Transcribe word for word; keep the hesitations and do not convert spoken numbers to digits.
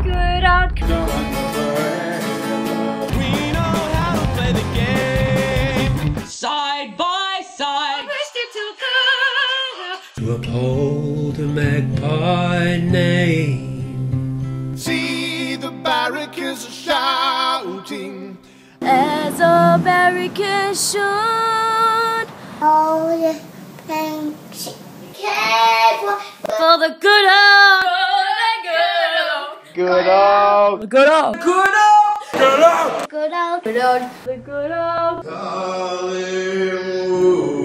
good old We know how to play the game side by side to uphold the magpie name. See the barricades shouting as a barricade should. All the thanks For the good old, good old, good old, good old, good old, good old, good old, the good old. Collingwood.